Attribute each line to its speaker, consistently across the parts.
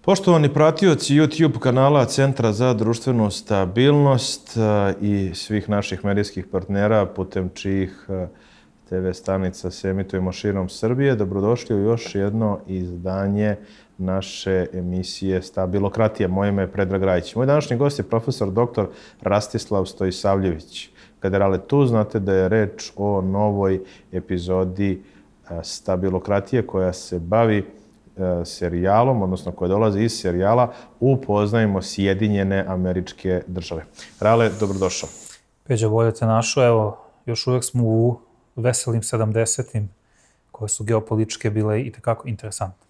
Speaker 1: Poštovani pratioci YouTube kanala Centra za društvenu stabilnost i svih naših medijskih partnera putem čijih TV stanica se emitujemo širom Srbije, dobrodošli u još jedno izdanje naše emisije Stabilokratija. Moje ime je Predrag Rajić. Moj današnji gost je profesor dr. Rastislav Stojisavljević. Kada tu znate da je reč o novoj epizodi Stabilokratije koja se bavi serijalom, odnosno koja dolazi iz serijala Upoznajmo Sjedinjene Američke Države. Rale, dobrodošao.
Speaker 2: Peđa, bolje te našao. Evo, još uvek smo u veselim 70-im koje su geopolitičke bile i tekako interesantne.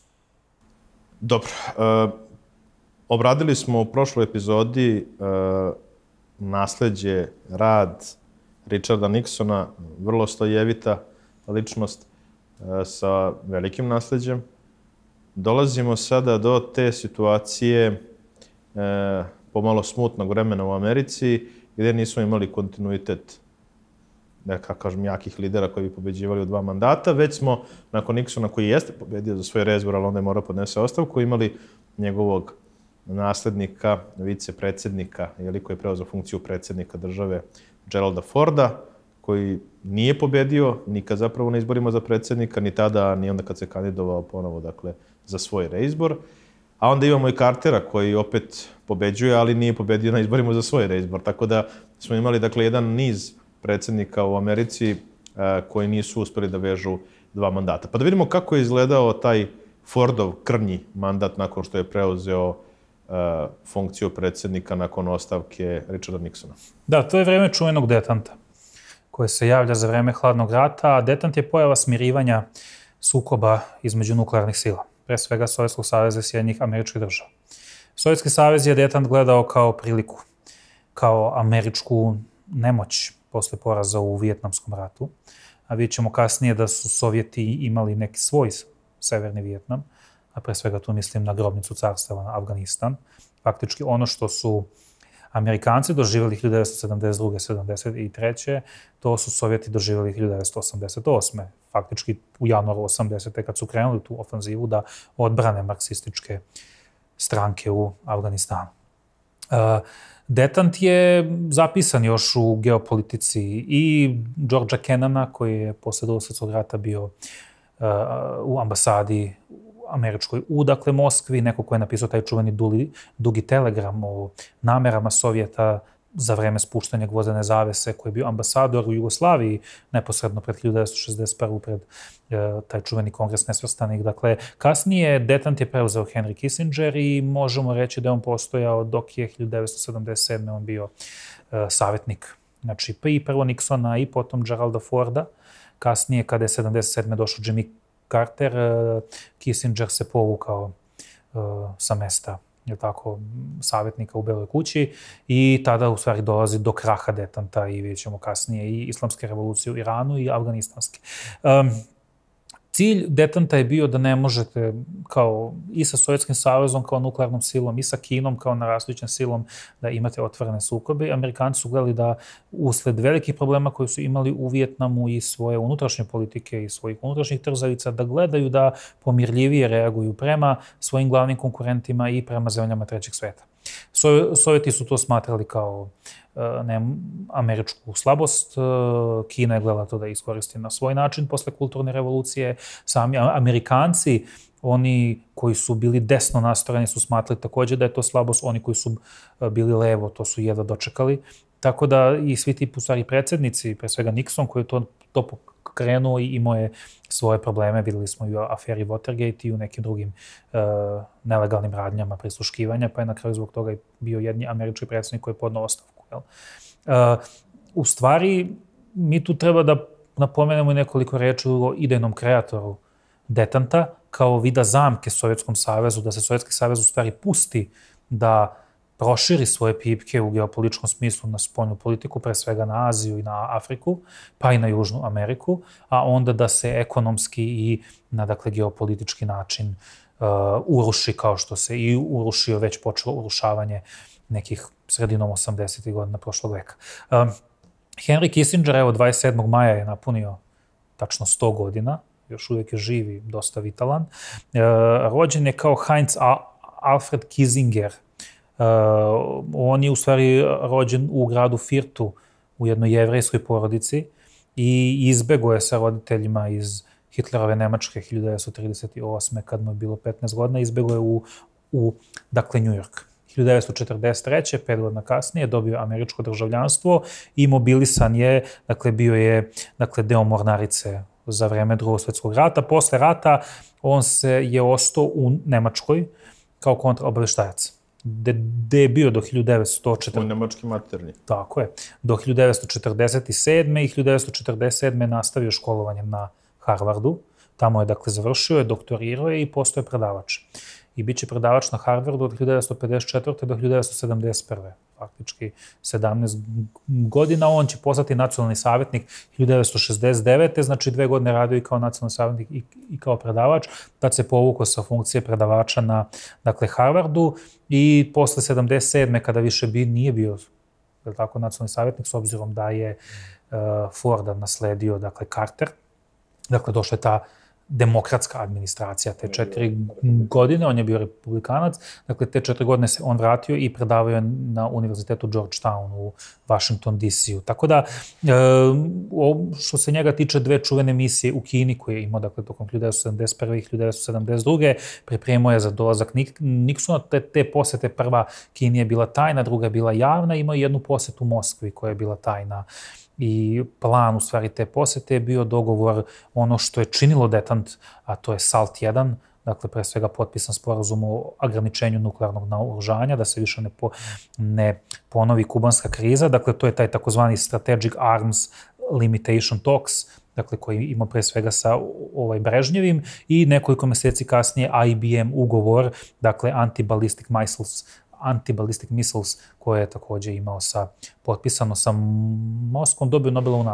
Speaker 1: Dobro. Obradili smo u prošloj epizodi nasleđe, rad Richarda Nixona, vrlo slojevita ličnost sa velikim nasleđem. Dolazimo sada do te situacije pomalo smutnog vremena u Americi, gdje nismo imali kontinuitet, kažem, jakih lidera koji bi pobeđivali u 2 mandata, već smo, nakon Nixona, koji jeste pobedio za svoj reizbor, ali onda je morao podnese ostavku, imali njegovog naslednika, vicepredsjednika, koji je preuzeo funkciju predsjednika države, Geralda Forda, koji nije pobedio nikad zapravo na izborima za predsjednika, ni tada, ni onda kad se kandidovao ponovo, dakle, za svoj reizbor. A onda imamo i Cartera koji opet pobeđuje, ali nije pobedio na izborima za svoj reizbor. Tako da smo imali, dakle, jedan niz predsjednika u Americi koji nisu uspeli da vežu 2 mandata. Pa da vidimo kako je izgledao taj Fordov krnji mandat nakon što je preuzeo funkciju predsjednika nakon ostavke Richarda Nixona.
Speaker 2: Da, to je vreme čuvenog detanta koje se javlja za vreme hladnog rata, a detant je pojava smirivanja sukoba između nuklearnih sila, pre svega Sovjetskog saveza i Sjedinjenih Američkih Država. Sovjetski savez je detant gledao kao priliku, kao američku nemoć posle poraza u Vijetnamskom ratu, a vidjet ćemo kasnije da su Sovjeti imali neki svoj severni Vijetnam, a pre svega tu mislim na grobnicu carstava, na Afganistan. Faktički ono što su Amerikanci doživjeli 1972. 1973. To su Sovjeti doživjeli 1988. Faktički u januaru 80. kad su krenuli tu ofanzivu da odbrane marksističke stranke u Afganistanu. Detant je zapisan još u geopolitici i Georgea Kennana, koji je posle Drugog svjetskog rata bio u ambasadi američkoj u, dakle, Moskvi, neko ko je napisao taj čuveni dugi telegram o namerama Sovjeta za vreme spuštanja gvozdene zavese, koji je bio ambasador u Jugoslaviji neposredno pred 1961. pred taj čuveni kongres nesvrstanih. Dakle, kasnije detant je preuzeo Henry Kissinger i možemo reći da je on postojao dok je 1977. on bio savjetnik. Znači, prvo Nixona i potom Geralda Forda. Kasnije, kada je 1977. došao Jimmy Carter, Kissinger se povukao sa mesta savjetnika u Beloj kući i tada u stvari dolazi do kraha detanta i vidjet ćemo kasnije i islamske revolucije u Iranu i afganistanske. Cilj detanta je bio da ne možete kao i sa Sovjetskim savezom kao nuklearnom silom i sa Kinom kao narastujućom silom da imate otvorene sukobe. Amerikanci su gledali da usled velikih problema koji su imali u Vijetnamu i svoje unutrašnje politike i svojih unutrašnjih trzavica, da gledaju da pomirljivije reaguju prema svojim glavnim konkurentima i prema zemljama trećeg sveta. Sovjeti su to smatrali kao američku slabost. Kina je gledala to da iskoristi na svoj način posle kulturne revolucije. Sami Amerikanci, oni koji su bili desno nastrojeni, su smatrali također da je to slabost. Oni koji su bili levo, to su jedva dočekali. Tako da i svi ti, u stvari, predsjednici, pre svega Nixon, koji je to pokrenuo i imao je svoje probleme. Videli smo i u aferi Watergate i u nekim drugim nelegalnim radnjama prisluškivanja, pa je na kraju zbog toga i bio jedni američki predsjednik koji je podneo ostavku. U stvari, mi tu treba da napomenemo i nekoliko reči o idejnom kreatoru detanta kao vida zamke Sovjetskom savezu, da se Sovjetski savez u stvari pusti da proširi svoje pipke u geopolitičkom smislu na spoljnu politiku, pre svega na Aziju i na Afriku, pa i na Južnu Ameriku, a onda da se ekonomski i na, dakle, geopolitički način uruši, kao što se i urušio, već počelo urušavanje nekih sredinom 80. godina prošlog veka. Henry Kissinger, evo, 27. maja je napunio tačno 100 godina, još uvijek je živ i dosta vitalan. Rođen je kao Heinz Alfred Kissinger. On je u stvari rođen u gradu Firtu u jednoj jevrejskoj porodici i izbegao je sa roditeljima iz Hitlerove Nemačke 1938. kad mu je bilo 15 godina, izbegao je dakle, New York. 1943. 5 godina kasnije dobio američko državljanstvo i mobilisan je, dakle, bio je deo mornarice za vreme Drugog svjetskog rata. Posle rata on je ostao u Nemačkoj kao kontraobaveštajac, gde je bio do 1940.
Speaker 1: U nemački materni.
Speaker 2: Tako je. Do 1947. i 1947. nastavio školovanje na Harvardu. Tamo je, dakle, završio je, doktorirao je i postao je predavač. I bit će predavač na Harvardu od 1954. do 1971. Faktički 17 godina. On će postati nacionalni savjetnik 1969. Znači 2 godine radio i kao nacionalni savjetnik i kao predavač. Tad se povukao sa funkcije predavača na, dakle, Harvardu i posle 77. kada više nije bio tako, nacionalni savjetnik, s obzirom da je Forda nasledio, dakle, Carter. Dakle, došla je ta demokratska administracija te 4 godine, on je bio republikanac, dakle te 4 godine se on vratio i predavao je na univerzitetu Georgetown u Washington DC-u. Tako da, što se njega tiče, 2 čuvene misije u Kini koje je imao, dakle, tokom 1971. i 1972. pripremao je za dolazak Nixona, te posete, prva Kini je bila tajna, druga je bila javna, imao je jednu posetu Moskvi koja je bila tajna. I plan, u stvari, te posete je bio dogovor, ono što je činilo detant, a to je SALT 1, dakle, pre svega potpisan sporazum o ograničenju nuklearnog naoružanja, da se više ne ponovi kubanska kriza. Dakle, to je taj takozvani Strategic Arms Limitation Talks, dakle, koji ima pre svega sa Brežnjevim, i nekoliko meseci kasnije IBM ugovor, dakle, Anti-ballistic missiles, koje je takođe imao potpisano sa Moskvom, dobio Nobelovu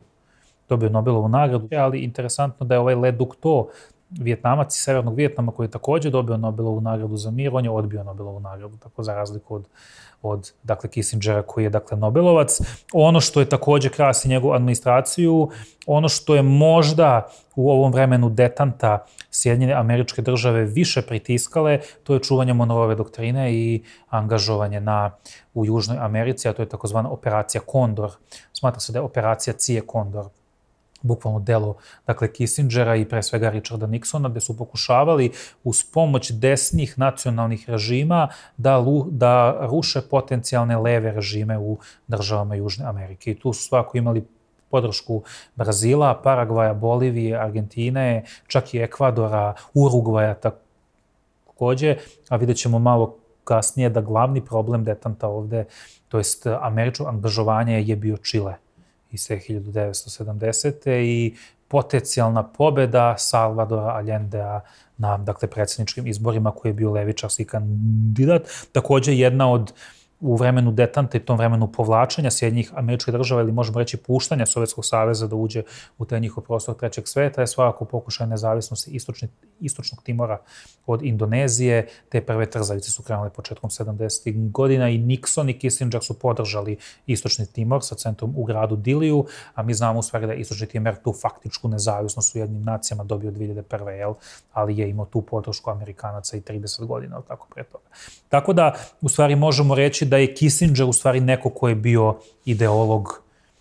Speaker 2: nagradu. Ali interesantno da je ovaj Le Duc To, Vjetnamac iz Severnog Vjetnama, koji je takođe dobio Nobelovu nagradu za mir, on je odbio Nobelovu nagradu, tako za razliku od dakle, Kissingera, koji je, dakle, Nobelovac. Ono što je takođe krasi njegovu administraciju, ono što je možda u ovom vremenu detanta Sjedinjene Američke Države više pritiskale, to je čuvanje Monroeve doktrine i angažovanje u Južnoj Americi, a to je takozvana operacija Kondor. Smatra se da je operacija Cije Kondor bukvalno delo, dakle, Kissingera i pre svega Richarda Nixona, gde su pokušavali uz pomoć desnih nacionalnih režima da ruše potencijalne leve režime u državama Južne Amerike. I tu su svako imali podršku Brazila, Paragvaja, Bolivije, Argentine, čak i Ekvadora, Urugvaja takođe, a vidjet ćemo malo kasnije da glavni problem detanta ovde, to jest američko angažovanje, je bio Čile iz 1970. i potencijalna pobeda Salvadora Allendea na, dakle, predsjedničkim izborima, koji je bio levičarski kandidat. Takođe, jedna od u vremenu detanta i tom vremenu povlačenja Sjedinjenih Američkih Država, ili možemo reći puštanja Sovjetskog saveza da uđe u taj njihov prostor trećeg sveta, je svakako pokušaj nezavisnosti istočnog Timora od Indonezije. Te prve trzavice su krenule početkom 70. godina i Nixon i Kissinger su podržali istočni Timor sa centrom u gradu Diliju, a mi znamo u stvari da je istočni Timor tu faktičku nezavisnost u jednim nacijama dobio 2001. Ali je imao tu podršku Amerikanaca i 30 godina, tako pre toga. Tako da, u stvari, možemo reći da je Kissinger u stvari neko ko je bio ideolog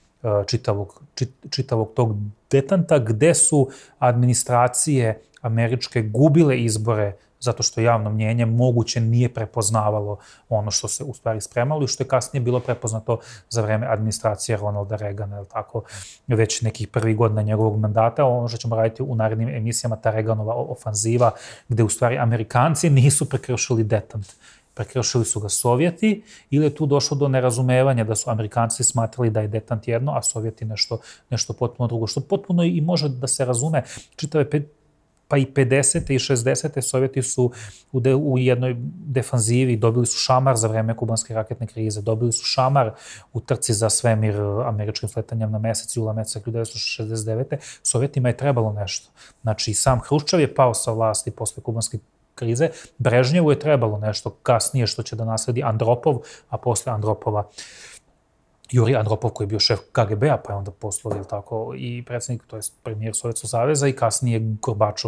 Speaker 2: čitavog tog detanta, gde su administracije američke gubile izbore zato što javno mnjenje moguće nije prepoznavalo ono što se u stvari spremalo i što je kasnije bilo prepoznato za vreme administracije Ronalda Reagana, je tako, već nekih prvih godina njegovog mandata. Ono što ćemo raditi u narednim emisijama, ta Reaganova ofanziva, gde u stvari Amerikanci nisu prekršili detant. Prekršili su ga Sovjeti, ili je tu došlo do nerazumevanja da su Amerikanci smatrali da je detant jedno, a Sovjeti nešto potpuno drugo, što potpuno i može da se razume. Čitave pa i 50. i 60. Sovjeti su u jednoj defanzivi, dobili su šamar za vreme kubanske raketne krize, dobili su šamar u trci za svemir američkim sletanjem na mesec, jula meseca 1969. Sovjetima je trebalo nešto. Znači, sam Hruščov je pao sa vlasti posle kubanske krize, Brežnjevu je trebalo nešto kasnije što će da nasledi Andropov, a posle Andropova Jurij Andropov, koji je bio šef KGB-a, pa je onda poslao, tako, i predsjednik, to je premijer Sovjetskog saveza, i kasnije Gorbačov,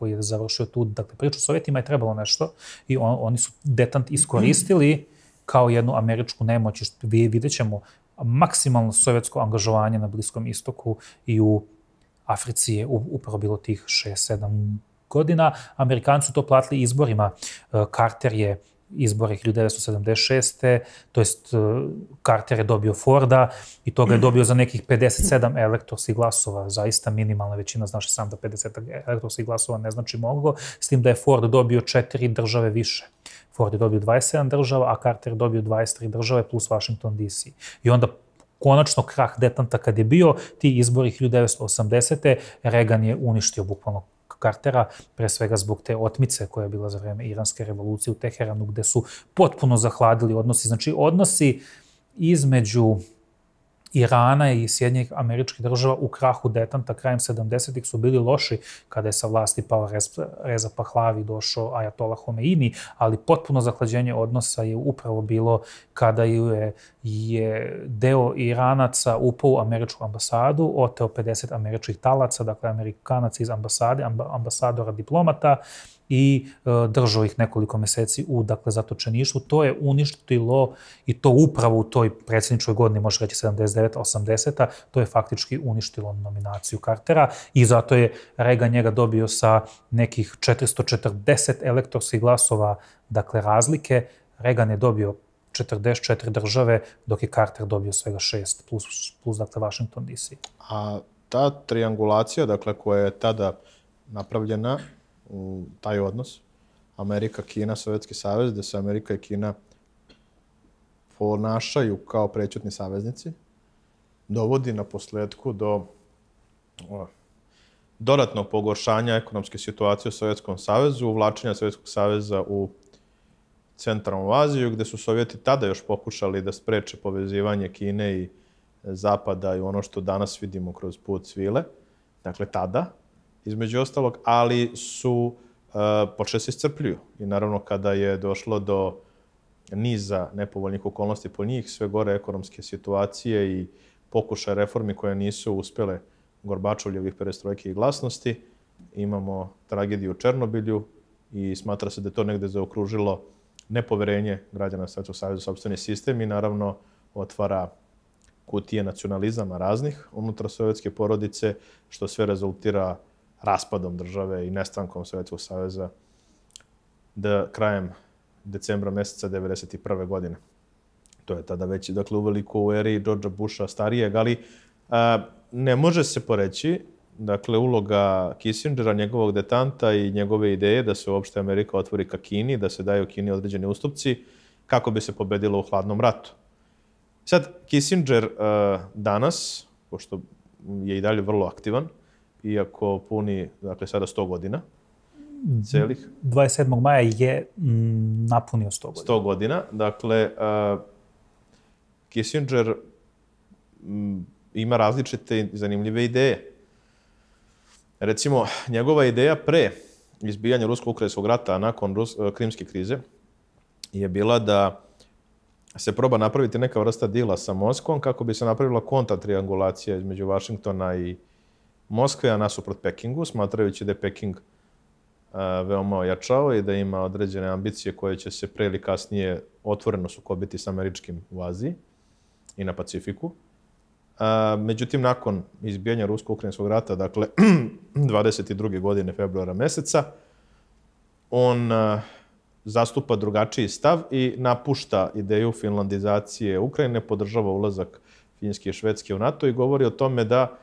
Speaker 2: koji je završio tu, dakle, priču Sovjetima je trebalo nešto i oni su detant iskoristili kao jednu američku nemoć. Vidjet ćemo maksimalno sovjetsko angažovanje na Bliskom istoku i u Africi je upravo bilo tih 6-7 godina. Amerikanci su to platili izborima. Carter je izbore 1976. To jest Carter je dobio Forda i toga je dobio za nekih 57 elektorskih glasova. Zaista minimalna većina, znaš sam da 50 elektorskih glasova ne znači mnogo, s tim da je Ford dobio 4 države više. Ford je dobio 27 država, a Carter je dobio 23 države plus Washington DC. I onda konačno krah detanta kad je bio, ti izbori 1980. Reagan je uništio bukvalno Cartera, pre svega zbog te otmice koja je bila za vreme Iranske revolucije u Teheranu, gde su potpuno zahladili odnosi. Znači, odnosi između Irana i Sjedinjenih Američkih Država u krahu detanta krajem 70-ih su bili loši kada je sa vlasti pao Reza Pahlavi, došao Ajatola Homeini, ali potpuno zahlađenje odnosa je upravo bilo kada je deo Iranaca upao u američku ambasadu, oteo 50 američkih talaca, dakle Amerikanaca iz ambasade, ambasadora, diplomata, i držao ih nekoliko meseci u, dakle, zatočeništvu. To je uništilo, i to upravo u toj predsjedničkoj godini, može reći 79-80, to je faktički uništilo nominaciju Cartera i zato je Reagan njega dobio sa nekih 440 elektorskih glasova, dakle, razlike. Reagan je dobio 44 države, dok je Carter dobio svega 6, plus dakle, Washington DC.
Speaker 1: A ta triangulacija, dakle, koja je tada napravljena, taj odnos, Amerika, Kina, Sovjetski savez, gde se Amerika i Kina ponašaju kao prećutni saveznici, dovodi na posledku do dodatnog pogoršanja ekonomske situacije u Sovjetskom savezu, uvlačenja Sovjetskog saveza u centralnu Aziju, gde su Sovjeti tada još pokušali da spreče povezivanje Kine i Zapada i ono što danas vidimo kroz put svile. Dakle, tada, između ostalog, ali su počeli se iscrpljuju. I naravno, kada je došlo do niza nepovoljnih okolnosti po njih, sve gore ekonomske situacije i pokušaje reformi koje nisu uspjele Gorbačovljevih perestrojke i glasnosti, imamo tragediju u Černobilju i smatra se da je to negde zaokružilo nepoverenje građana Sovjetskog saveza u sopstveni sistem i naravno otvara kutije nacionalizama raznih unutar sovjetske porodice, što sve rezultira raspadom države i nestankom Sovjetskog saveza krajem decembra meseca 1991. godine. To je tada već, dakle, uveliko u eri Georgea Busha starijeg, ali ne može se poreći, dakle, uloga Kissingera, njegovog detanta i njegove ideje da se uopšte Amerika otvori ka Kini, da se daju Kini određeni ustupci, kako bi se pobedilo u hladnom ratu. Sad, Kissinger danas, pošto je i dalje vrlo aktivan, iako puni, dakle, sada 100 godina, celih.
Speaker 2: 27. maja je napunio 100 godina.
Speaker 1: 100 godina, dakle, Kissinger ima različite i zanimljive ideje. Recimo, njegova ideja pre izbijanja rusko-ukrajinskog rata nakon krimske krize je bila da se proba napraviti neka vrsta dila sa Moskvom kako bi se napravila kontratriangulacija između Vašingtona i Moskve, a nasuprot Pekingu, smatrajući da je Peking veoma ojačao i da ima određene ambicije koje će se pre ili kasnije otvoreno sukobiti sa američkim u Aziji i na Pacifiku. Međutim, nakon izbijanja rusko-ukrajinskog rata, dakle, 22. godine februara meseca, on zastupa drugačiji stav i napušta ideju finlandizacije Ukrajine, podržava ulazak Finjske i Švedske u NATO i govori o tome da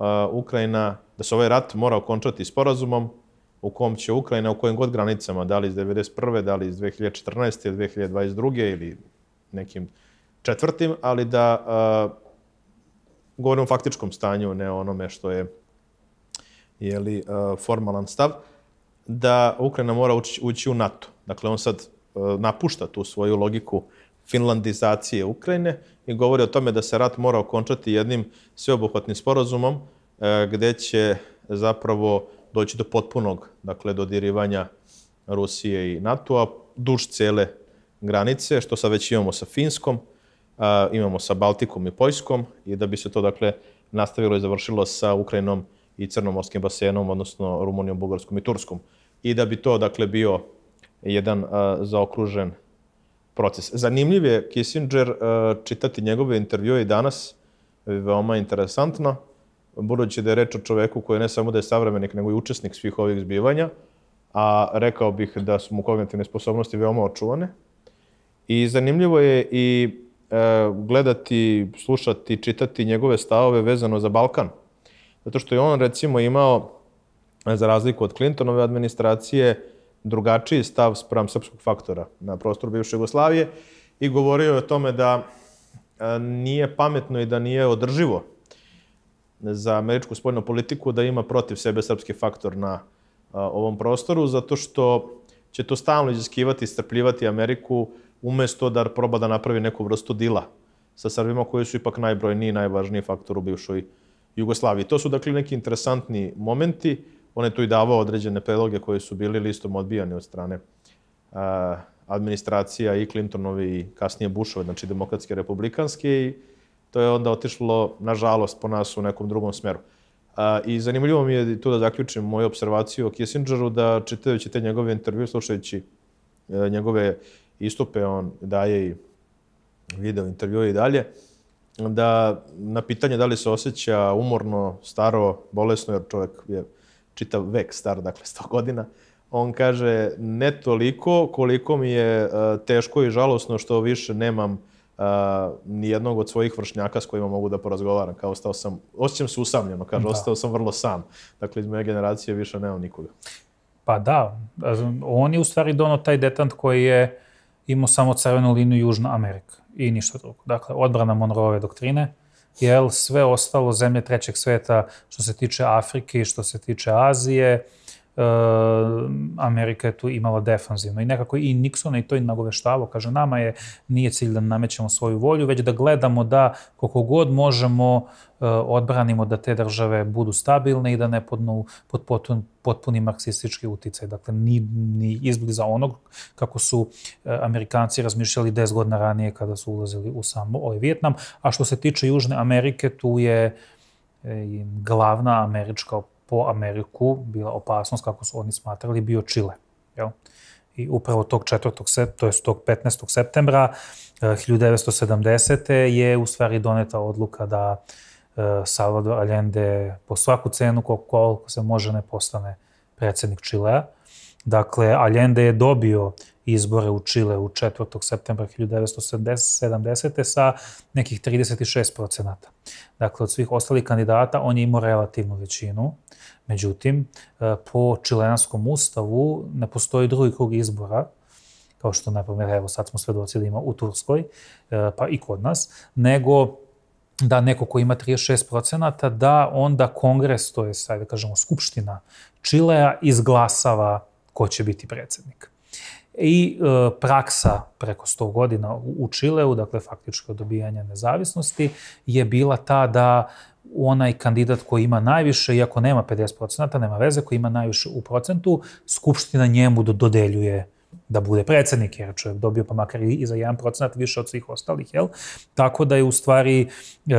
Speaker 1: da se ovaj rat mora okončati sporazumom u kom će Ukrajina, u kojim god granicama, da li iz 1991. da li iz 2014. ili 2022. ili nekim četvrtim, ali da govorimo o faktičkom stanju, ne o onome što je formalan stav, da Ukrajina mora ući u NATO. Dakle, on sad napušta tu svoju logiku finlandizacije Ukrajine i govori o tome da se rat mora okončati jednim sveobuhvatnim sporazumom gde će zapravo doći do potpunog, dakle, dodirivanja Rusije i NATO-a duž cele granice, što sad već imamo sa Finskom, imamo sa Baltikom i Poljskom i da bi se to, dakle, nastavilo i završilo sa Ukrajinom i Crnomorskim basenom, odnosno Rumunijom, Bugarskom i Turskom. I da bi to, dakle, bio jedan zaokružen proces. Zanimljiv je Kissinger, čitati njegove intervjue i danas, veoma interesantno, budući da je reč o čoveku koji ne samo da je savremenik, nego i učesnik svih ovih zbivanja, a rekao bih da su mu kognitivne sposobnosti veoma očuvane. I zanimljivo je i gledati, slušati, čitati njegove stavove vezano za Balkan. Zato što je on, recimo, imao, za razliku od Clintonove administracije, drugačiji stav spram srpskog faktora na prostoru bivše Jugoslavije i govorio je o tome da nije pametno i da nije održivo za američku spoljnu politiku da ima protiv sebe srpski faktor na ovom prostoru, zato što će to stalno iziskivati i strpljivati Ameriku umesto da proba da napravi neku vrstu dila sa Srbima koji su ipak najbrojniji i najvažniji faktor u bivšoj Jugoslaviji. To su, dakle, neki interesantni momenti. On je tu i davao određene predloge koji su bili listom odbijani od strane administracija i Clintonove i kasnije Bushove, znači demokratske, republikanske, i to je onda otišlo, nažalost, po nas u nekom drugom smeru. I zanimljivo mi je tu da zaključim moju observaciju o Kissingeru, da čitajući te njegove intervjue, slušajući njegove istupe, on daje i video intervjue i dalje, da na pitanje da li se osjeća umorno, staro, bolesno, jer čovjek je čitav vek star, dakle 100 godina, on kaže ne toliko koliko mi je teško i žalosno što više nemam ni jednog od svojih vršnjaka s kojima mogu da porazgovaram. Kao osjećam se usamljeno, kaže, ostao sam vrlo sam. Dakle, iz moje generacije više nemam nikoga.
Speaker 2: Pa da, on je u stvari donao taj detant koji je imao samo crvenu liniju Južna Amerika i ništa drugo. Dakle, odbrana Monroeve doktrine, jer sve ostalo zemlje trećeg sveta što se tiče Afrike i što se tiče Azije, Amerika je tu imala defanzivno. I nekako i Nixon i to i nagoveštavao. Kaže, nama nije cilj da namećemo svoju volju, već da gledamo da koliko god možemo odbranimo da te države budu stabilne i da ne podnu pod potpuni marksistički uticaj. Dakle, ni izbliza onog kako su Amerikanci razmišljali 10 godina ranije kada su ulazili u sam Vijetnam. A što se tiče Južne Amerike, tu je glavna američka po Ameriku bila opasnost, kako su oni smatrali, bio Čile. I upravo tog 15. septembra 1970. je u stvari doneta odluka da Salvador Allende po svaku cenu koliko se može ne postane predsjednik Čilea. Dakle, Allende je dobio izbore u Čile u 4. septembra 1970. sa nekih 36%. Dakle, od svih ostalih kandidata on je imao relativnu većinu. Međutim, po čileanskom ustavu ne postoji drugi krug izbora, kao što, na primjer, evo sad smo svedoci da ima u Turskoj, pa i kod nas, nego da neko ko ima 36%, da onda kongres, to je, da kažemo, skupština Čilea, izglasava ko će biti predsjednik. I praksa preko 100 godina u Čileu, dakle faktički od dobijanja nezavisnosti, je bila ta da onaj kandidat koji ima najviše, iako nema 50%, nema veze, koji ima najviše u procentu, skupština njemu dodeljuje da bude predsjednik, jer čovjek dobio pa makar i za 1% više od svih ostalih, jel? Tako da je u stvari,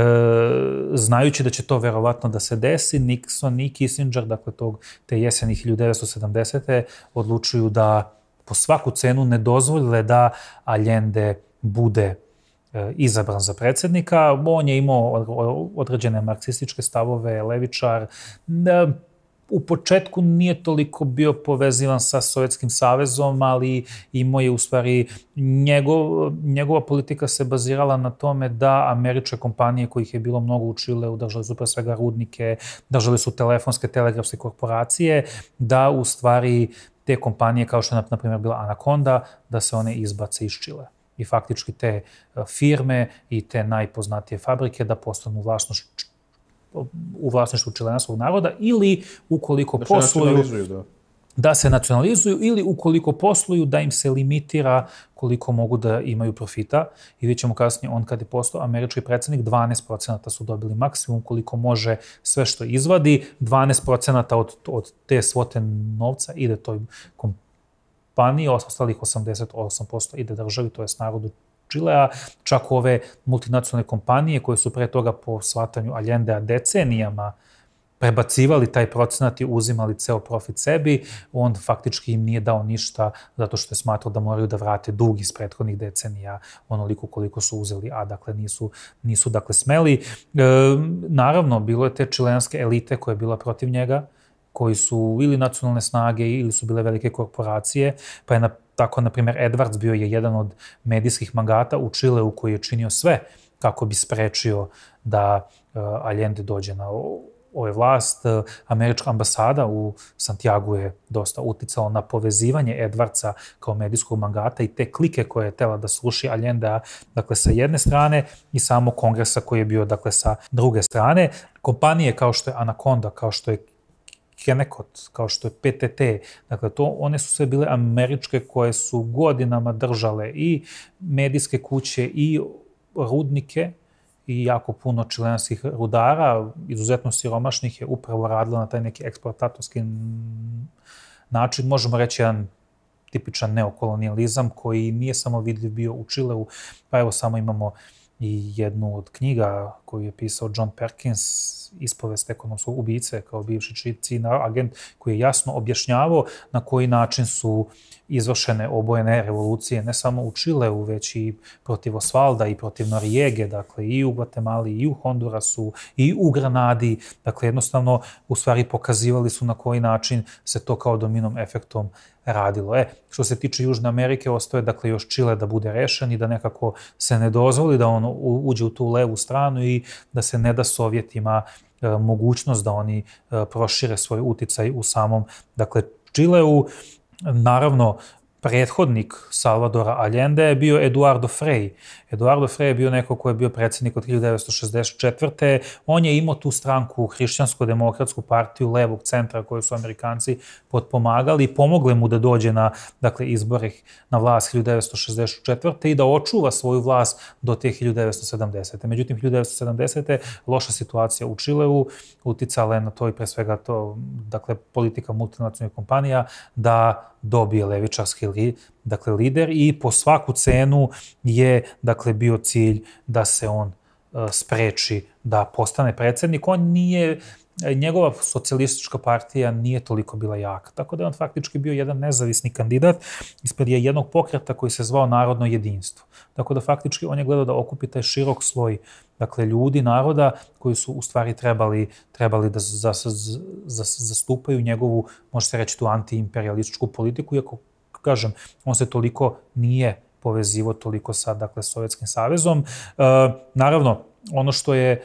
Speaker 2: znajući da će to verovatno da se desi, Nixon i Kissinger, dakle te jeseni 1970. odlučuju da po svaku cenu ne dozvolile da Allende bude izabran za predsjednika. On je imao određene marksističke stavove, levičar. U početku nije toliko bio povezivan sa Sovjetskim savezom, ali imao je u stvari, njegova politika se bazirala na tome da američke kompanije, kojih je bilo mnogo u Čileu, držali su pre svega rudnike, držali su telefonske, telegrafske korporacije, da u stvari te kompanije, kao što je na primjer bila Anaconda, da se one izbace iz Čilea. I faktički te firme i te najpoznatije fabrike da postanu u vlasništvu čileanskog naroda ili ukoliko posluju da se nacionalizuju ili ukoliko posluju da im se limitira koliko mogu da imaju profita. I vidjet ćemo kasnije, on kad je postao američki predsjednik, 12% su dobili maksimum koliko može sve što izvadi, 12% od te svote novca ide toj kompaniji, ostalih 88% ide državi, to je narodu Čilea. Čak ove multinacionalne kompanije koje su pre toga po shvatanju Allendea decenijama prebacivali taj procenat i uzimali ceo profit sebi, on faktički im nije dao ništa zato što je smatrao da moraju da vrate dug iz prethodnih decenija, onoliko koliko su uzeli, a dakle nisu dakle smeli. Naravno, bilo je te čilenske elite koja je bila protiv njega, koji su ili nacionalne snage ili su bile velike korporacije, pa je tako, na primjer, Edwards bio je jedan od medijskih magata u Čileu koji je činio sve kako bi sprečio da Allende dođe na vlast. Američka ambasada u Santiagu je dosta uticala na povezivanje Edwardsa kao medijskog magata i te klike koje je htela da sluši Allendea, dakle, sa jedne strane i samo kongresa koji je bio, dakle, sa druge strane. Kompanije kao što je Anaconda, kao što je Kennecott, kao što je PTT, dakle, one su sve bile američke koje su godinama držale i medijske kuće i rudnike i jako puno čilenskih rudara, izuzetno siromašnih, je upravo radila na taj neki eksploatatorski način. Možemo reći jedan tipičan neokolonijalizam koji nije samo vidljiv bio u Čileu, pa evo samo imamo i jednu od knjiga koju je pisao John Perkins, Ispovest ekonomskog ubice, kao bivši CIA agent, koji je jasno objašnjavao na koji način su izvršene obojene revolucije, ne samo u Čileu, već i protiv Osvalda i protiv Norijege, dakle i u Gvatemali, i u Hondurasu, i u Granadi. Dakle, jednostavno, u stvari pokazivali su na koji način se to kao dominom efektom radilo. Što se tiče Južne Amerike, ostaje, dakle, još Čile da bude rešen i da nekako se ne dozvoli da on uđe u tu levu stranu i da se ne da Sovjetima mogućnost da oni prošire svoj uticaj u samom, dakle, Čileu. Naravno, prethodnik Salvadora Allende je bio Eduardo Frei. Eduardo Frei je bio neko ko je bio predsjednik od 1964. On je imao tu stranku, Hrišćansko-demokratsku partiju levog centra koju su Amerikanci potpomagali i pomogli mu da dođe na, dakle, izbore na vlast 1964. i da očuva svoju vlast do te 1970. Međutim, 1970. loša situacija u Čileu uticala je na to i pre svega to, dakle, politika multinacionalnih kompanija da dobije levičarski lider i po svaku cenu je, dakle, bio cilj da se on spreči da postane predsjednik. Njegova socijalistička partija nije toliko bila jaka, tako da je on faktički bio jedan nezavisni kandidat ispred jednog pokreta koji se zvao Narodno jedinstvo. Tako da faktički on je gledao da okupi taj širok sloj, dakle, ljudi, naroda koji su u stvari trebali da zastupaju njegovu, može se reći, tu antiimperialističku politiku, iako, kažem, on se toliko nije povezivo toliko sa, dakle, Sovjetskim savezom. Naravno, ono što je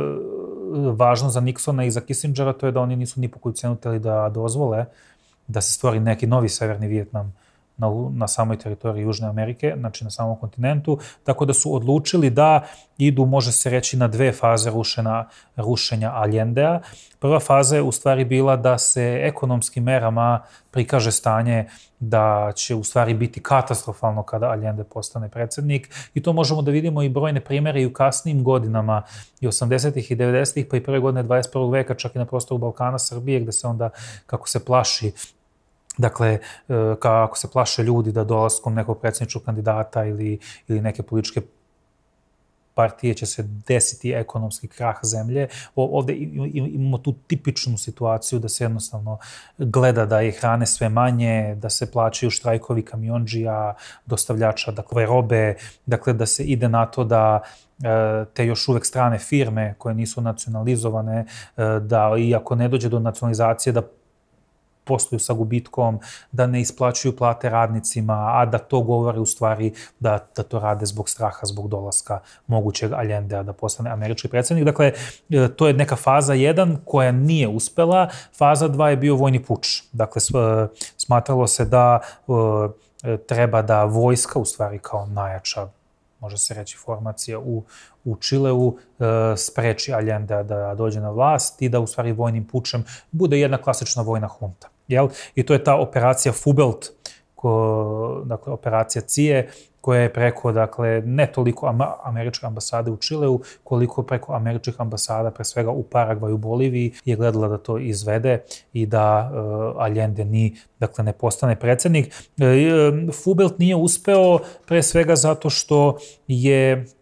Speaker 2: važno za Nixona i za Kissingera, to je da oni nisu ni po koju cenu hteli da dozvole da se stvori neki novi Severni Vijetnam na samoj teritoriji Južne Amerike, znači na samom kontinentu, tako da su odlučili da idu, može se reći, na dve faze rušenja Allendea. Prva faza je u stvari bila da se ekonomskim merama prikaže stanje da će u stvari biti katastrofalno kada Allende postane predsjednik i to možemo da vidimo i brojne primere i u kasnijim godinama i 80-ih i 90-ih pa i prve godine 21. veka, čak i na prostoru Balkana, Srbije, gde se onda, kako se plaši, dakle, kako se plaše ljudi da dolaskom nekog predsjedničkog kandidata ili neke političke partije će se desiti ekonomski krah zemlje. Ovde imamo tu tipičnu situaciju da se jednostavno gleda da je hrane sve manje, da se plaćaju štrajkovi kamionđija, dostavljača, dakle, robe, dakle, da se ide na to da te još uvek strane firme koje nisu nacionalizovane, da iako ne dođe do nacionalizacije, da posluju sa gubitkom, da ne isplaćuju plate radnicima, a da to govore u stvari da to rade zbog straha, zbog dolaska mogućeg Allendea da postane američki predsjednik. Dakle, to je neka faza 1 koja nije uspela. Faza 2 je bio vojni puč. Dakle, smatralo se da treba da vojska, u stvari kao najjača, može se reći, formacija u Čileu, spreči Allendea da dođe na vlast i da u stvari vojnim pučem bude jedna klasična vojna hunta. I to je ta operacija Fubelt, dakle, operacija CIA, koja je preko, dakle, ne toliko američke ambasade u Čileu, koliko preko američkih ambasada, pre svega u Paragvaju, Boliviji, je gledala da to izvede i da Allende dakle, ne postane predsjednik. Fubelt nije uspeo pre svega zato što je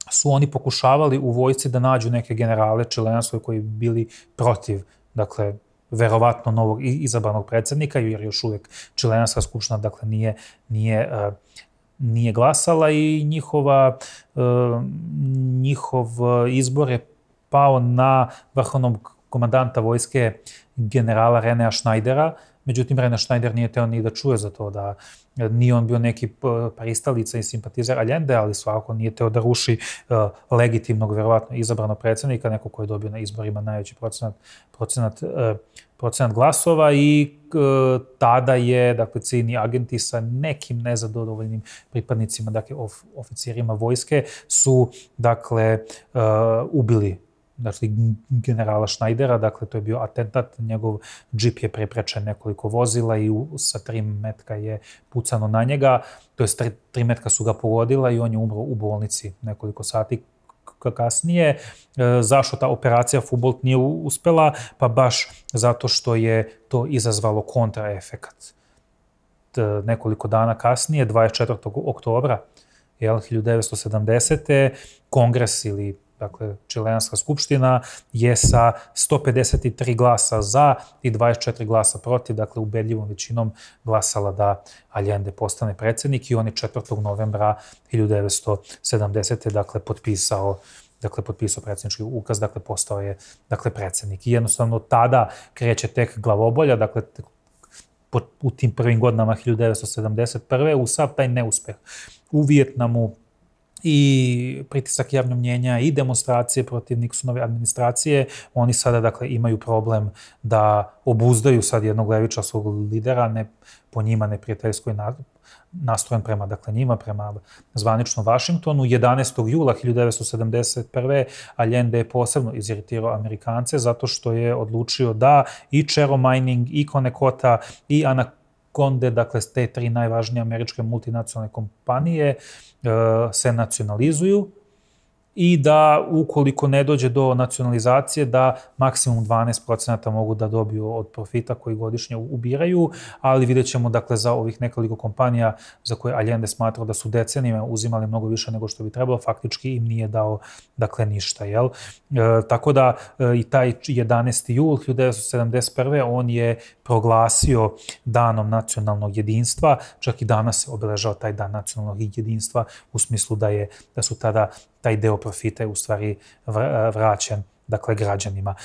Speaker 2: su oni pokušavali u vojsci da nađu neke generale čilenskoj koji bili protiv, dakle, verovatno novog izabranog predsjednika, jer još uvijek čilenska skupština, dakle, nije glasala i njihov izbor je pao na vrhovnog komandanta vojske generala Renea Schneidera. Međutim, Rene Schneider nije teo ni da čuje za to, da nije on bio neki pristalica i simpatizer Allende, ali svakako nije teo da ruši legitimnog, verovatno izabranog predsjednika, neko koji je dobio na izborima najveći procenat glasova i tada je, dakle, ciljni agenti sa nekim nezadovoljnim pripadnicima, dakle, oficirima vojske su, dakle, ubili generala Schneidera, dakle, to je bio atentat, njegov džip je preprečen nekoliko vozila i sa 3 metka je pucano na njega, to je 3 metka su ga pogodila i on je umro u bolnici nekoliko sati kasnije. Zašto ta operacija Foubolt nije uspela? Pa baš zato što je to izazvalo kontraefekat. Nekoliko dana kasnije, 24. oktobra 1970. kongres ili dakle, čilenska skupština je sa 153 glasa za i 24 glasa protiv, dakle, ubedljivom većinom glasala da Allende postane predsjednik i on je 4. novembra 1970. dakle, potpisao predsjednički ukaz, dakle, postao je, dakle, predsjednik. I jednostavno tada kreće tek glavobolja, dakle, u tim prvim godinama 1971. u sav taj neuspeh u Vijetnamu i pritisak javnog mnjenja i demonstracije protiv Nixonove administracije, oni sada, dakle, imaju problem da obuzdaju sad jednog levičarskog lidera, po njima neprijateljskoj nastrojen prema, dakle, njima, prema zvaničnom Vašingtonu. 11. jula 1971. Allende je posebno iziritirao Amerikance zato što je odlučio da i Cerro Mining, i Konekota, i Anaconde, dakle, te 3 najvažnije američke multinacionalne kompanije se nacionalizuju i da ukoliko ne dođe do nacionalizacije da maksimum 12% mogu da dobiju od profita koji godišnje ubiraju, ali vidjet ćemo, dakle, za ovih nekoliko kompanija za koje Allende smatrao da su decenijama uzimali mnogo više nego što bi trebalo, faktički im nije dao, dakle, ništa, jel? Tako da i taj 11. jul 1971. on je proglasio danom nacionalnog jedinstva, čak i danas se obeležava taj dan nacionalnog jedinstva u smislu da su tada taj deo profita je u stvari vraćen, dakle, građanima.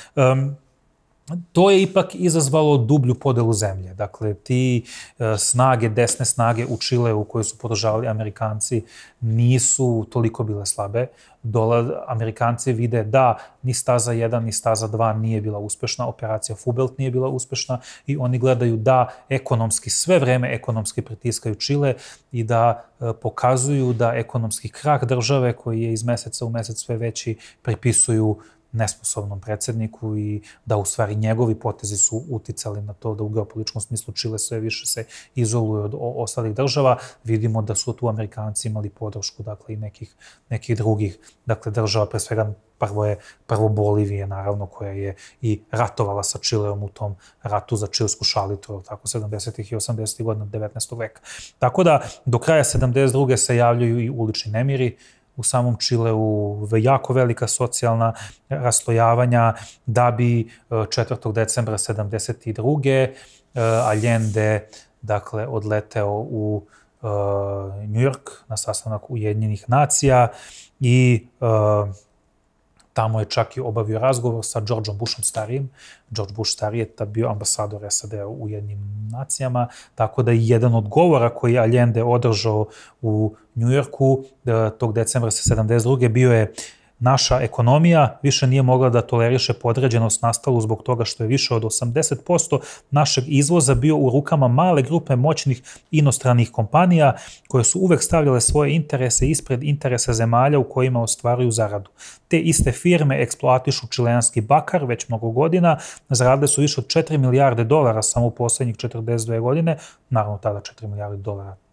Speaker 2: To je ipak izazvalo dublju podelu zemlje. Dakle, ti desne snage u Čileu koje su podržavali Amerikanci nisu toliko bile slabe. Amerikanci vide da ni staza 1 ni staza 2 nije bila uspešna, operacija Foubolt nije bila uspešna i oni gledaju da sve vreme ekonomski pritiskaju Čile i da pokazuju da ekonomski krah države koji je iz meseca u mesec sve veći pripisuju nesposobnom predsjedniku i da u stvari njegovi potezi su uticali na to da u geopolitičkom smislu Čile sve više se izoluje od ostalih država. Vidimo da su tu Amerikanci imali podršku, dakle, i nekih drugih, dakle, država, pre svega prvo Bolivije, naravno, koja je i ratovala sa Čileom u tom ratu za čilsku šalitu, tako, 70. i 80. godina 19. veka. Tako da, do kraja 72. se javljaju i ulični nemiri u samom Čileu, jako velika socijalna raslojavanja, da bi 4. decembra 72. Allende, dakle, odleteo u Njujork na sastanak Ujedinjenih nacija i tamo je čak i obavio razgovor sa Georgeom Bushom starijim. George Bush stariji je tad bio ambasador SAD-a u Ujedinjenim nacijama, tako da je jedan od govora koji je Allende održao u Njujorku tog decembra 72. bio je: naša ekonomija više nije mogla da toleriše podređenost nastalu zbog toga što je više od 80% našeg izvoza bio u rukama male grupe moćnih inostranih kompanija koje su uvek stavljale svoje interese ispred interesa zemalja u kojima ostvaruju zaradu. Te iste firme eksploatišu čileanski bakar već mnogo godina, zaradile su više od $4 milijarde samo u poslednjih 42 godine, naravno tada $4 milijarde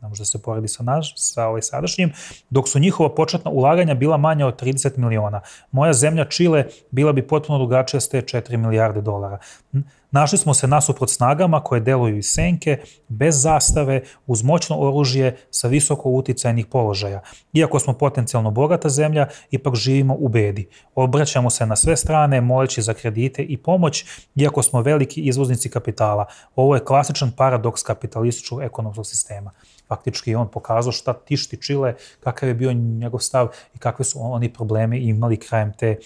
Speaker 2: ne može da se poredi sa sadašnjim, dok su njihova početna ulaganja bila manja od 30 miliona. Moja zemlja Čile bila bi potpuno drugačija s te 4 milijarde dolara. Našli smo se nasuprot snagama koje deluju iz senke, bez zastave, uz moćno oružje sa visoko uticajnih položaja. Iako smo potencijalno bogata zemlja, ipak živimo u bedi. Obraćamo se na sve strane, moleći za kredite i pomoć, iako smo veliki izvoznici kapitala. Ovo je klasičan paradoks kapitalističkog ekonomskog sistema. Faktički je on pokazao šta tišti Čile, kakav je bio njegov stav i kakve su oni probleme imali krajem te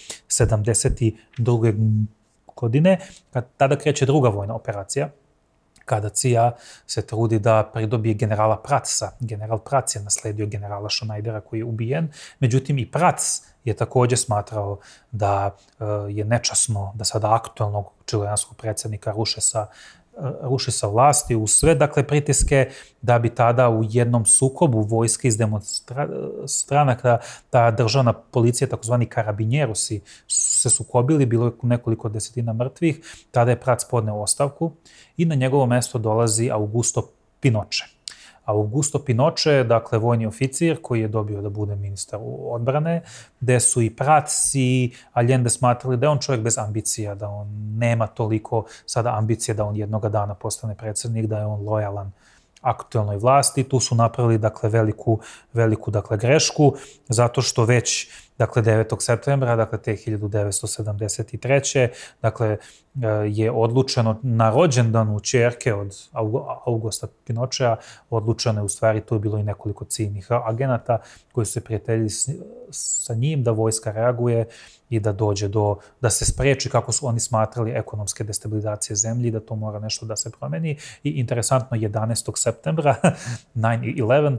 Speaker 2: 72. godine, kad tada kreće druga vojna operacija, kada CIA se trudi da pridobije generala Pratsa. General Prats je nasledio generala Schneidera koji je ubijen, međutim i Prats je također smatrao da je nečasno da sada aktualnog čileanskog predsjednika ruši sa vlasti uz sve, dakle, pritiske da bi tada u jednom sukobu vojske iz stranaka ta državna policija, takozvani karabinjerusi, se sukobili, bilo je nekoliko desetina mrtvih, tada je Prats podneo ostavku i na njegovo mesto dolazi Augusto Pinochet. Augusto Pinochet, dakle, vojni oficir koji je dobio da bude ministar odbrane, gde su i Prats i Allende smatrali da je on čovjek bez ambicija, da on nema toliko sada ambicije da on jednoga dana postane predsjednik, da je on lojalan aktualnoj vlasti. Tu su napravili, dakle, veliku dakle, grešku, zato što već, dakle, 9. septembra, dakle, te 1973. dakle, je odlučeno na rođendanu ćerke od Augusta Pinocheta, odlučeno je, u stvari, tu je bilo i nekoliko ciljnih agenata koji su se prijateljili sa njim, da vojska reaguje i da dođe da se spreči, kako su oni smatrali, ekonomske destabilizacije zemlji, da to mora nešto da se promeni. I interesantno, 11. septembra, 9/11,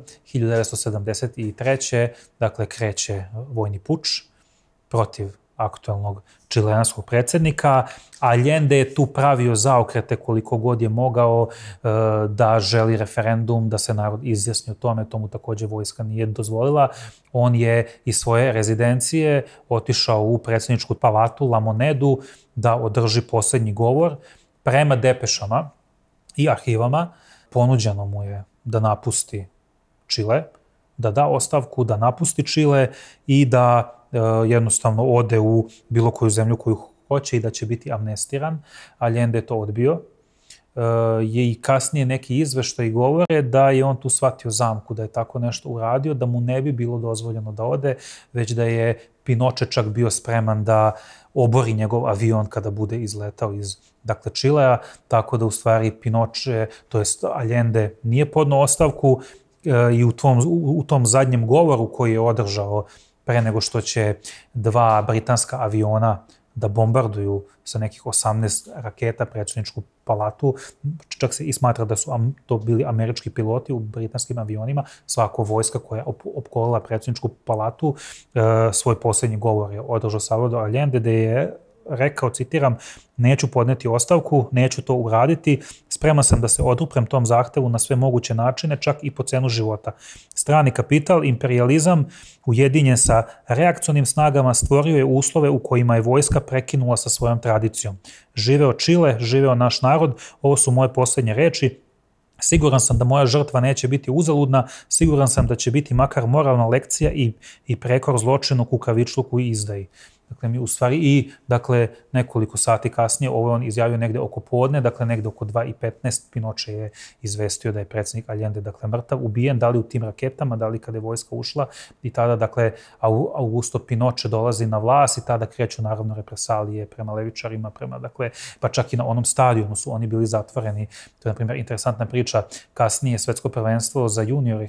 Speaker 2: 1973. dakle, kreće vojni puč protiv aktualnog čileanskog predsjednika. Allende je tu pravio zaokrete koliko god je mogao, da želi referendum, da se narod izjasni o tome, tomu također vojska nije dozvolila. On je iz svoje rezidencije otišao u predsjedničku palatu La Monedu da održi posljednji govor. Prema depešama i arhivama ponuđeno mu je da napusti Čile, da da ostavku, da napusti Čile i da jednostavno ode u bilo koju zemlju koju hoće i da će biti amnestiran. Allende je to odbio. I kasnije neki izveštaji govore da je on tu shvatio zamku, da je tako nešto uradio, da mu ne bi bilo dozvoljeno da ode, već da je Pinochet čak bio spreman da obori njegov avion kada bude izletao iz, dakle, Čilea, tako da u stvari Pinochet, to jest Allende, nije podneo ostavku i u tom zadnjem govoru koji je održao pre nego što će 2 britanska aviona da bombarduju sa nekih 18 raketa predsjedničku palatu. Čak se i smatra da su to bili američki piloti u britanskim avionima. Svako vojska koja je opkolila predsjedničku palatu svoj posljednji govor je održao Salvador Allende, gde je rekao, citiram, neću podneti ostavku, neću to uraditi, spreman sam da se oduprem tom zahtevu na sve moguće načine, čak i po cenu života. Strani kapital, imperializam, ujedinjen sa reakcionim snagama, stvorio je uslove u kojima je vojska prekinula sa svojom tradicijom. Živeo Čile, živeo naš narod, ovo su moje posljednje reči. Siguran sam da moja žrtva neće biti uzaludna, siguran sam da će biti makar moralna lekcija i prekor zločinu, kukavičluku i izdaji. Dakle, mi u stvari i, dakle, nekoliko sati kasnije, ovo je on izjavio negde oko podne, dakle, negde oko 2:15, Pinochet je izvestio da je predsjednik Allende, dakle, mrtav, ubijen, da li u tim raketama, da li kada je vojska ušla, i tada, dakle, Augusto Pinochet dolazi na vlast i tada kreću, naravno, represalije prema levičarima, dakle, pa čak i na onom stadionu su oni bili zatvoreni. To je, na primjer, interesantna priča. Kasnije svetsko prvenstvo za juniore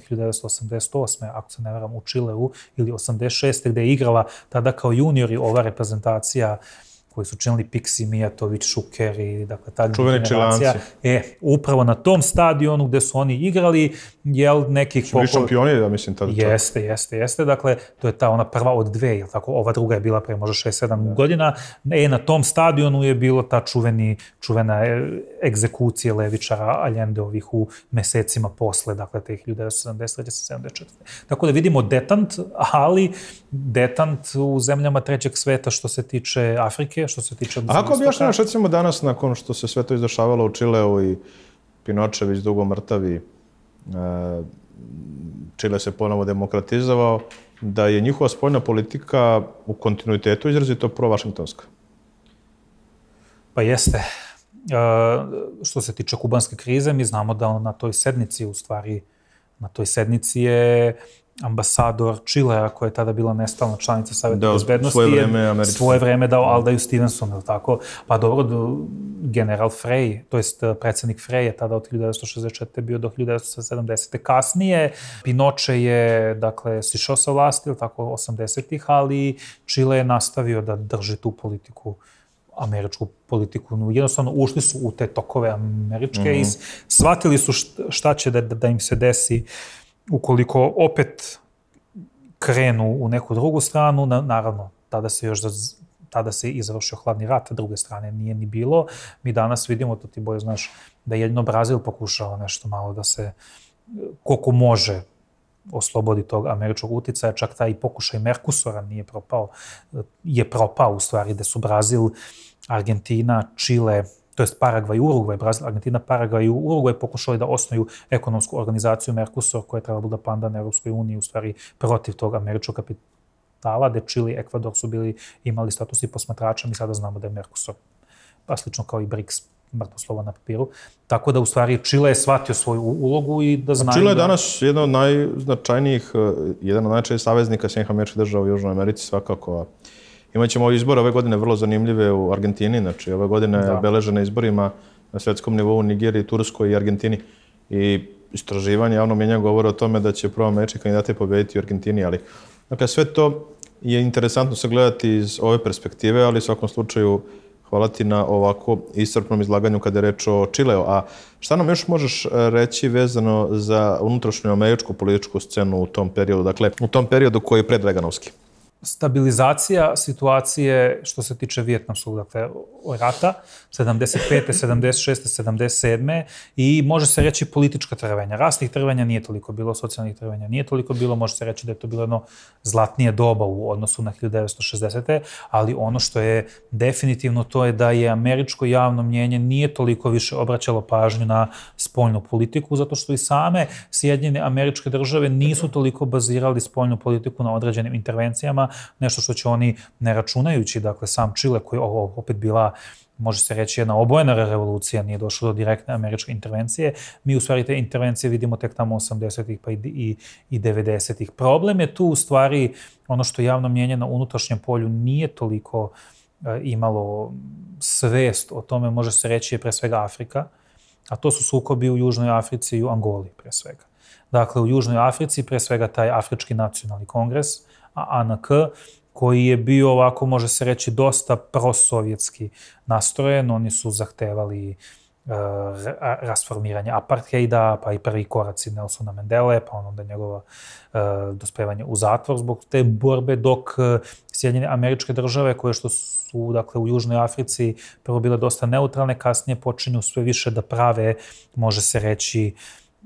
Speaker 2: 1988. ako se ne varam, u Čileu, ili 86. gde je igrala tada kao juniori ova reprezentacija koji su činili Piksi, Mijatović, Šuker i, dakle, ta generacija. Upravo na tom stadionu gde su oni igrali, jel, nekih...
Speaker 1: Su bili šampioni, ja mislim, tada.
Speaker 2: Jeste. Dakle, to je ta ona prva od 2, jel tako? Ova druga je bila pre možda 6-7 godina. Na tom stadionu je bilo ta čuvena egzekucija levičara Allendeovih u mesecima posle, dakle, te 1973-74. Tako da vidimo detant, ali detant u zemljama trećeg sveta što se tiče Afrike, što se tiče...
Speaker 1: A kako objašnjavaš, recimo, danas, nakon što se sve to izdešavalo u Čileu i Pinochet već dugo mrtavi, Čile se ponovo demokratizovao, da je njihova spoljna politika u kontinuitetu izrazito pro-vašingtonska.
Speaker 2: Pa jeste. Što se tiče kubanske krize, mi znamo da na toj sednici, u stvari, na toj sednici je ambasador Čilea, koja je tada bila nestalna članica Saveta bezbednosti, svoje vreme dao Aldaju Stevensonu, tako? Pa dobro, general Frey, to jest predsjednik Frey je tada od 1964. bio do 1970. Kasnije, Pinochet je, dakle, sišao sa vlasti, tako, 80-ih, ali Čile je nastavio da drži tu politiku, američku politiku. Jednostavno ušli su u te tokove američke i shvatili su šta će da im se desi ukoliko opet krenu u neku drugu stranu. Naravno, tada se i završio hladni rat, a druge strane nije ni bilo. Mi danas vidimo, to ti bolje znaš, da jedino Brazil pokušava nešto malo da se, koliko može, oslobodi tog američkog uticaja, čak taj pokušaj Mercosura nije propao, je propao u stvari, da su Brazil, Argentina, Čile, to jest Paragvaj, Urugvaj, Brazil, Argentina, Paragvaj i Urugvaj pokušali da osnuju ekonomsku organizaciju Mercosur, koja je trebala da pandan Evropskoj uniji, u stvari protiv tog američkog kapitala, gde Čile i Ekvador su imali status i posmatrača, mi sada znamo da je Mercosur, pa slično kao i BRICS, mrtvo slovo na papiru. Tako da, u stvari, Čile je shvatio svoju ulogu i da znaju...
Speaker 1: Čile je danas jedan od najznačajnijih, jedan od najčešćih saveznika Sjedinjenih Američkih Država u Južnoj Americi, svakako. Imaćemo izbore ove godine vrlo zanimljive u Argentini, znači ove godine je beležena izborima na svjetskom nivou u Nigeriji, Turskoj i Argentini. I istraživanje javno mjenja govore o tome da će proamerički kandidati pobediti u Argentini, ali dakle, sve to je interesantno sagledati iz ove perspektive, ali u svakom slučaju hvala ti na ovako iscrpnom izlaganju kada je reč o Čileu. A šta nam još možeš reći vezano za unutrašnju američku političku scenu u tom periodu, dakle u tom periodu koji je predreganovski?
Speaker 2: Stabilizacija situacije što se tiče Vijetnamskog, dakle, rata, 75. 76. 77. i može se reći politička trvenja. Rasnih trvenja nije toliko bilo, socijalnih trvenja nije toliko bilo, može se reći da je to bilo jedno zlatnije doba u odnosu na 1960. Ali ono što je definitivno to je da je američko javno mnjenje nije toliko više obraćalo pažnju na spoljnu politiku, zato što i same Sjedinjene Američke Države nisu toliko bazirali spoljnu politiku na određenim intervencijama, nešto što će oni, ne računajući, dakle, sam Čile, koji je opet bila, može se reći, jedna obojena revolucija, nije došlo do direktne američke intervencije. Mi u stvari te intervencije vidimo tek tamo 80-ih pa i 90-ih. Problem je tu u stvari ono što javno mnjenje na unutrašnjem polju nije toliko imalo svest o tome, može se reći, je pre svega Afrika, a to su sukobi u Južnoj Africi i u Angoli pre svega. Dakle, u Južnoj Africi pre svega taj Afrički nacionalni kongres, ANC, koji je bio ovako, može se reći, dosta prosovjetski nastrojen. Oni su zahtevali rasformiranje apartheida, pa i prvi koraci Nelsona Mandele, pa onda njegovo dospevanje u zatvor zbog te borbe, dok Sjedinjene Američke Države, koje što su, dakle, u Južnoj Africi prvo bile dosta neutralne, kasnije počinju sve više da prave, može se reći,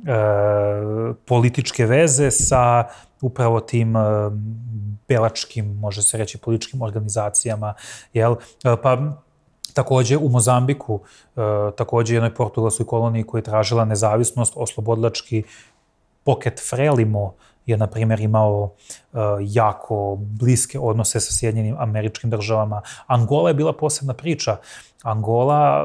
Speaker 2: političke veze sa upravo tim belačkim, može se reći, političkim organizacijama, jel? Pa takođe u Mozambiku, takođe jednoj portugalskoj koloniji koja je tražila nezavisnost, oslobodilački pokret Frelimo je, na primjer, imao jako bliske odnose sa Sjedinjenim Američkim Državama. Angola je bila posebna priča. Angola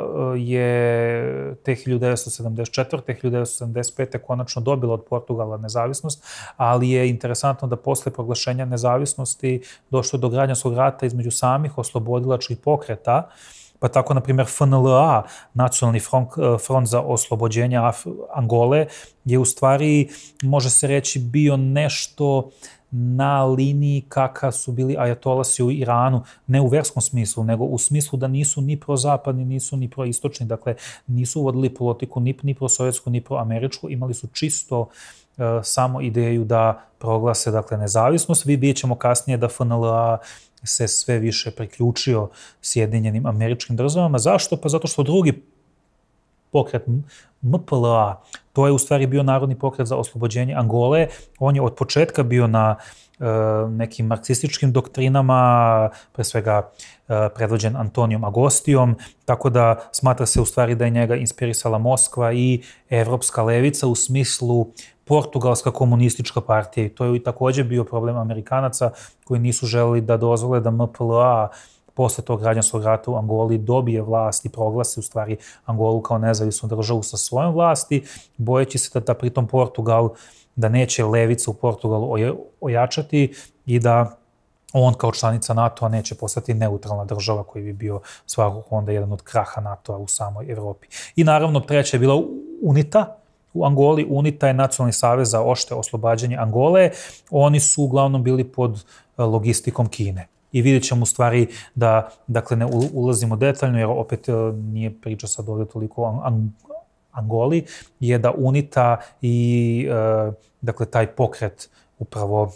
Speaker 2: je te 1974. 1975. konačno dobila od Portugala nezavisnost, ali je interesantno da posle proglašenja nezavisnosti došlo do građanskog rata između samih oslobodilačkih pokreta, pa tako, na primjer, FNLA, Nacionalni front za oslobođenje Angole, je u stvari, može se reći, bio nešto na liniji kakav su bili ajatolasi u Iranu, ne u verskom smislu, nego u smislu da nisu ni prozapadni, nisu ni proistočni, dakle, nisu vodili politiku ni prosovjetsku, ni proameričku, imali su čisto samo ideju da proglase, dakle, nezavisnost. Vidjet ćemo kasnije da FNLA se sve više priključio Sjedinjenim Američkim Državama. Zašto? Pa zato što drugi pokret, MPLA, to je u stvari bio Narodni pokret za oslobođenje Angole. On je od početka bio na nekim marksističkim doktrinama, pre svega predvođen Antonijom Agostijom, tako da smatra se u stvari da je njega inspirisala Moskva i evropska levica u smislu Portugalska komunistička partija. I to je također bio problem Amerikanaca koji nisu želeli da dozvole da MPLA posle tog građanskog rata u Angoli dobije vlast i proglasi u stvari Angolu kao nezavisnu državu sa svojom vlasti, bojeći se da pritom Portugal, da neće levica u Portugalu ojačati i da on kao članica NATO-a neće postati neutralna država koji bi bio svakako onda jedan od kraha NATO-a u samoj Evropi. I naravno treća je bila UNITA u Angoli. UNITA je Nacionalni savez za opšte oslobađanje Angole. Oni su uglavnom bili pod logistikom Kine. I vidjet ćemo u stvari da, dakle, ne ulazimo detaljno, jer opet nije priča sad ovdje toliko o Angoli, je da UNITA i, dakle, taj pokret upravo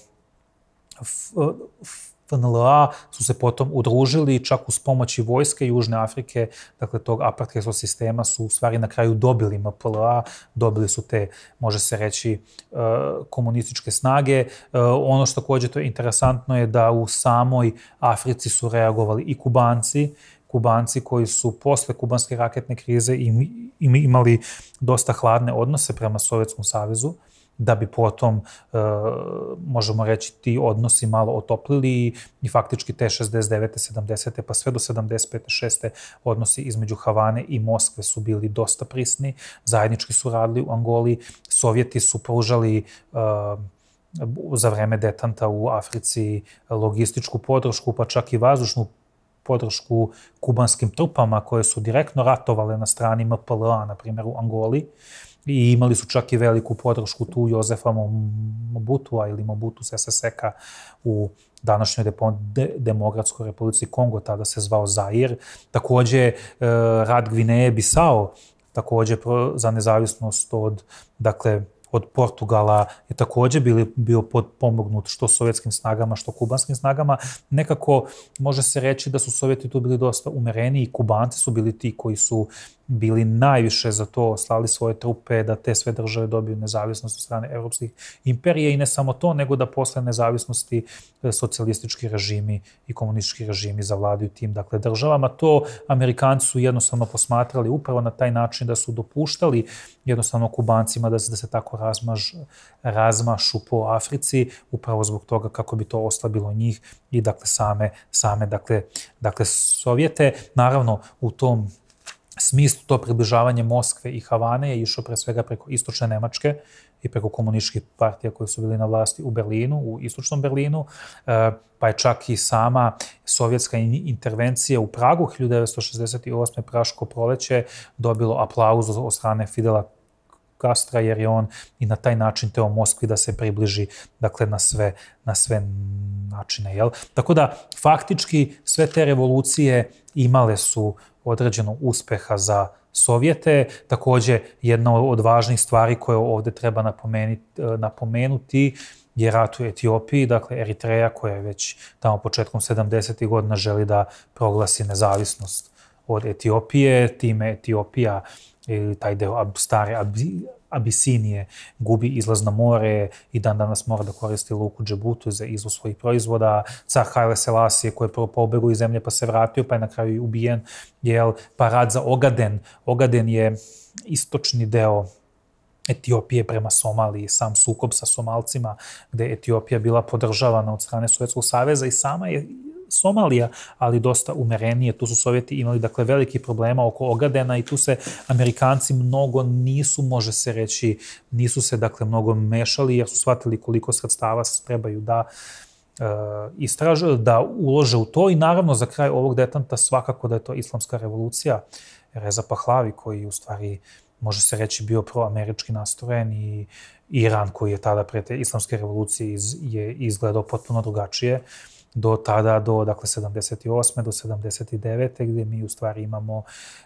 Speaker 2: FNLA su se potom udružili, čak uz pomoći vojske Južne Afrike, dakle tog apartheidskog sistema, su u stvari na kraju dobili MPLA, dobili su te, može se reći, komunističke snage. Ono što također to je interesantno je da u samoj Africi su reagovali i Kubanci koji su posle kubanske raketne krize imali dosta hladne odnose prema Sovjetskom savezu, da bi potom, možemo reći, ti odnosi malo otoplili i faktički te 69. 70. pa sve do 75. 6. odnosi između Havane i Moskve su bili dosta prisni, zajednički su radili u Angoli, Sovjeti su pružali za vreme detanta u Africi logističku podršku, pa čak i vazdušnu podršku kubanskim trupama koje su direktno ratovale na strani MPLA, na primjer u Angoli, i imali su čak i veliku podršku tu Jozefa Mobutua ili Mobutu Sese Seka u današnjoj Demokratskoj republici Kongo, tada se zvao Zair. Također rat Gvineje Bisao, također za nezavisnost od, dakle, od Portugala je također bio pomognut što sovjetskim snagama, što kubanskim snagama. Nekako može se reći da su Sovjeti tu bili dosta umereni i Kubanci su bili ti koji su bili najviše za to, slali svoje trupe da te sve države dobiju nezavisnost od strane evropskih imperija i ne samo to, nego da posle nezavisnosti socijalistički režimi i komunistički režimi zavladaju tim, dakle, državama. To Amerikanci su jednostavno posmatrali upravo na taj način da su dopuštali jednostavno Kubancima da se tako razmašu po Africi, upravo zbog toga kako bi to oslabilo njih i, dakle, same Sovjete. Naravno, u tom smislu to približavanje Moskve i Havane je išlo pre svega preko istočne Nemačke i preko komunističkih partija koji su bili na vlasti u Berlinu, u istočnom Berlinu, pa je čak i sama sovjetska intervencija u Pragu 1968. Praško proleće dobilo aplauz od strane Fidela Castra, jer je on i na taj način teo Moskvi da se približi, dakle, na sve načine. Jel? Tako da, faktički, sve te revolucije imale su određenog uspeha za Sovjete. Također, jedna od važnih stvari koje ovdje treba napomenuti je rat u Etiopiji, dakle Eritreja koja je već tamo početkom 70. godina želi da proglasi nezavisnost od Etiopije. Time Etiopija ili taj deo stare Abisinije gubi izlaz na more i dan danas mora da koristi luku Džibutu za izvoz svojih proizvoda. Car Haile Selassie koji je prvo pobegao iz zemlje pa se vratio pa je na kraju i ubijen. Pa rat za Ogaden. Ogaden je istočni deo Etiopije prema Somaliji, sam sukob sa Somalcima gde je Etiopija bila podržavana od strane Sovjetskog saveza i sama je Somalija, ali dosta umerenije. Tu su Sovjeti imali, dakle, veliki problema oko Ogadena i tu se Amerikanci mnogo nisu, može se reći, nisu se, dakle, mnogo mešali jer su shvatili koliko sredstava trebaju da istraže, da ulože u to i naravno za kraj ovog detanta svakako da je to islamska revolucija Reza Pahlavi koji u stvari može se reći bio proamerički nastrojen i Iran koji je tada pre te islamske revolucije je izgledao potpuno drugačije do tada, dakle 78. do 79. gdje mi u stvari imamo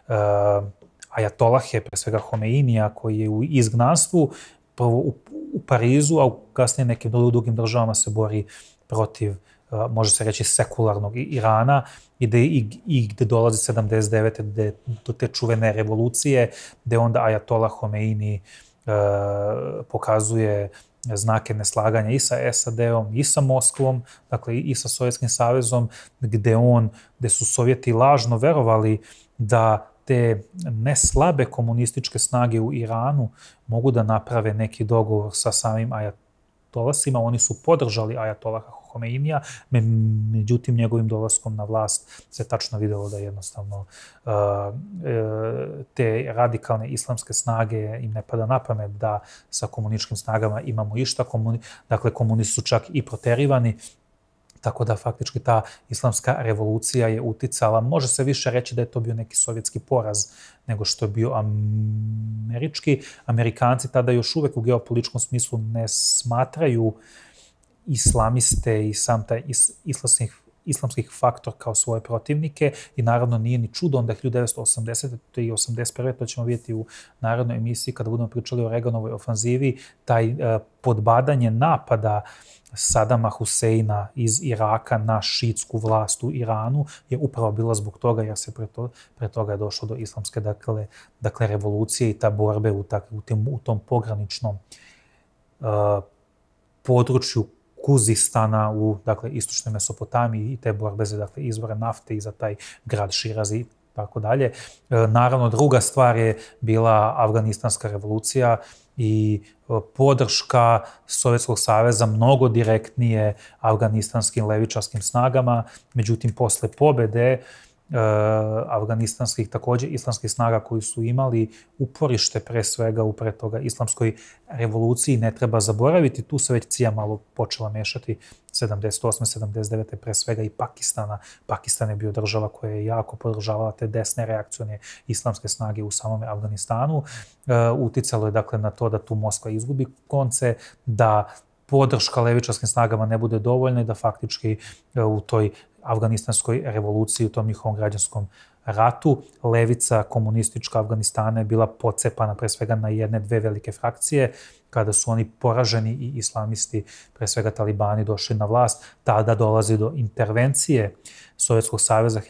Speaker 2: ajatolahe, pre svega Homeinija koji je u izgnanstvu, prvo u Parizu, a kasnije nekim drugim državama se bori protiv može se reći, sekularnog Irana i gde dolazi 79. do te čuvene revolucije, gde onda Ajatola Homeini pokazuje znake neslaganja i sa SAD-om, i sa Moskvom, dakle i sa Sovjetskim savezom, gde su Sovjeti lažno verovali da te neslabe komunističke snage u Iranu mogu da naprave neki dogovor sa samim ajatolasima. Oni su podržali Ajatolaha Homeinija, međutim njegovim dolaskom na vlast se tačno videlo da jednostavno te radikalne islamske snage im ne pada na pamet da sa komunističkim snagama imamo išta. Dakle, komunisti su čak i proterivani, tako da faktički ta islamska revolucija je uticala, može se više reći da je to bio neki sovjetski poraz nego što je bio američki. Amerikanci tada još uvek u geopolitičkom smislu ne smatraju islamiste i sam taj islamskih faktor kao svoje protivnike i naravno nije ni čudo onda 1980. i 81. to ćemo vidjeti u narodnoj emisiji kada budemo pričali o Reaganovoj ofanzivi, taj podbadanje napada Sadama Huseina iz Iraka na šiitsku vlast u Iranu je upravo bila zbog toga jer se pre toga je došlo do islamske dakle revolucije i ta borbe u tom pograničnom području Kuzistana u dakle istočnoj Mesopotamiji i te borbe za dakle izvore nafte i za taj grad Širaz i tako dalje. Naravno, druga stvar je bila Afganistanska revolucija i podrška Sovjetskog saveza mnogo direktnije afganistanskim levičarskim snagama. Međutim, posle pobede afganistanskih takođe islamskih snaga koji su imali uporište pre svega u pre toga islamskoj revoluciji, ne treba zaboraviti, tu se već CIA malo počela mešati 78. 79. pre svega i Pakistana. Pakistan je bio država koja je jako podržavala te desne reakcione islamske snage u samom Afganistanu. Uticalo je dakle na to da tu Moskva izgubi konce, da podrška levičarskim snagama ne bude dovoljna i da faktički u toj afganistanskoj revoluciji, u tom njihovom građanskom ratu, levica komunistička Afganistana je bila pocepana pre svega na dve velike frakcije. Kada su oni poraženi i islamisti, pre svega talibani, došli na vlast, tada dolazi do intervencije Sovjetskog saveza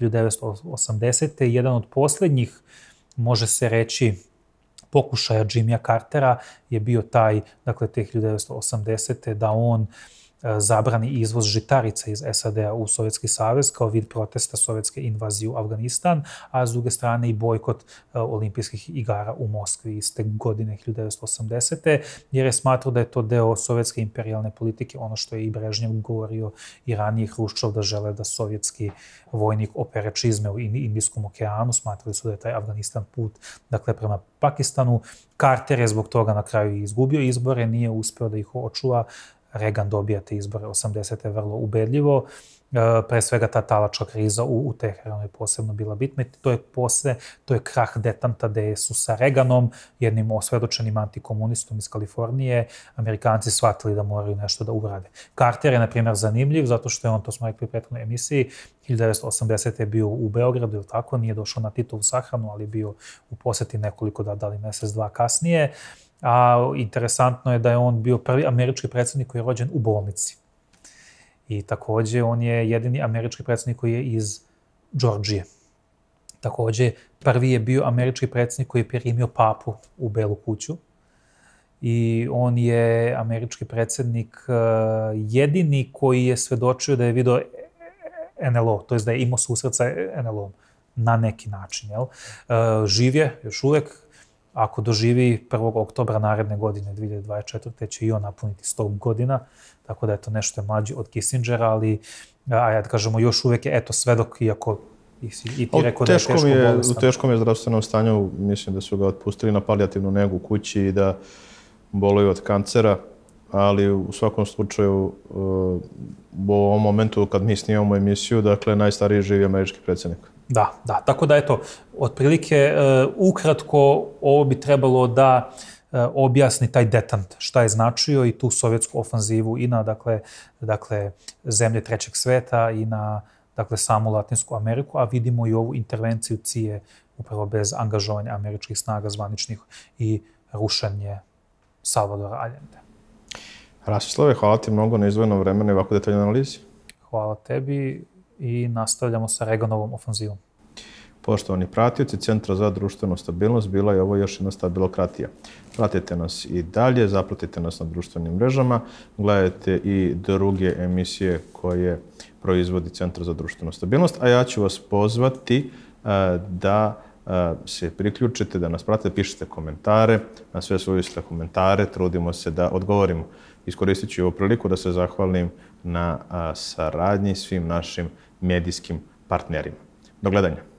Speaker 2: 1980. Jedan od poslednjih, može se reći, pokušaja Jimmya Cartera je bio taj, dakle, te 1980. da on zabrani izvoz žitarica iz SAD-a u Sovjetski savez kao vid protesta sovjetske invazije u Afganistan, a s druge strane i bojkot olimpijskih igara u Moskvi iste godine 1980. jer je smatrao da je to deo sovjetske imperijalne politike, ono što je i Brežnjev govorio i ranije Hruščov da žele da sovjetski vojnik opere čizme u Indijskom okeanu, smatrali su da je taj Afganistan put, dakle, prema Pakistanu. Carter je zbog toga na kraju izgubio izbore, nije uspeo da ih očuva. Reagan dobija te izbore 80. vrlo ubedljivo. Pre svega ta talačka kriza u Teheranu je posebno bila bitna. To je krah detanta gde su sa Reaganom, jednim osvedočenim antikomunistom iz Kalifornije, Amerikanci shvatili da moraju nešto da urade. Carter je, na primjer, zanimljiv zato što je on, to smo rekli u prethodnoj emisiji, 1980. je bio u Beogradu, ili tako, nije došao na Titovu sahranu, ali bio u poseti nekoliko, da li mesec, dva kasnije. A interesantno je da je on bio prvi američki predsjednik koji je rođen u bolnici. I takođe on je jedini američki predsjednik koji je iz Džordžije. Takođe, prvi je bio američki predsjednik koji je primio papu u Belu kuću. I on je američki predsjednik jedini koji je svedočio da je video NLO, to je da je imao susret sa NLO na neki način. Živ je još uvek. Ako doživi 1. oktobra naredne godine, 2024. će i on napuniti 100 godina, tako da je to nešto mlađi od Kissingera, ali, da kažemo, još uvek je, svedok, iako i ti rekao da je teško bolestan.
Speaker 1: U teškom je zdravstvenom stanju, mislim da su ga otpustili na palijativnu negu u kući i da boluju od kancera, ali u svakom slučaju, u ovom momentu kad mi snimamo emisiju, dakle, najstariji živi američki predsjednik.
Speaker 2: Da, tako da eto, otprilike, ukratko, ovo bi trebalo da objasni taj detant, šta je značio i tu sovjetsku ofanzivu i na, dakle, zemlje trećeg sveta i na, dakle, samu Latinsku Ameriku, a vidimo i ovu intervenciju CIA upravo bez angažovanja američkih snaga zvaničnih i rušenje Salvadora Allende.
Speaker 1: Rastislave, hvala ti mnogo na izdvojenom vremenu i ovako detaljnoj analizi.
Speaker 2: Hvala tebi i nastavljamo sa Reganovom ofanzivom.
Speaker 1: Poštovani pratioci Centra za društvenu stabilnost, bila je ovo još jedna stabilokratija. Pratite nas i dalje, zapratite nas na društvenim mrežama, gledajte i druge emisije koje proizvodi Centar za društvenu stabilnost, a ja ću vas pozvati da se priključite, da nas pratite, pišete komentare, na sve svoje komentare, trudimo se da odgovorimo. Iskoristit ću ovu priliku da se zahvalim na saradnji svim našim medijskim partnerima. Do gledanja.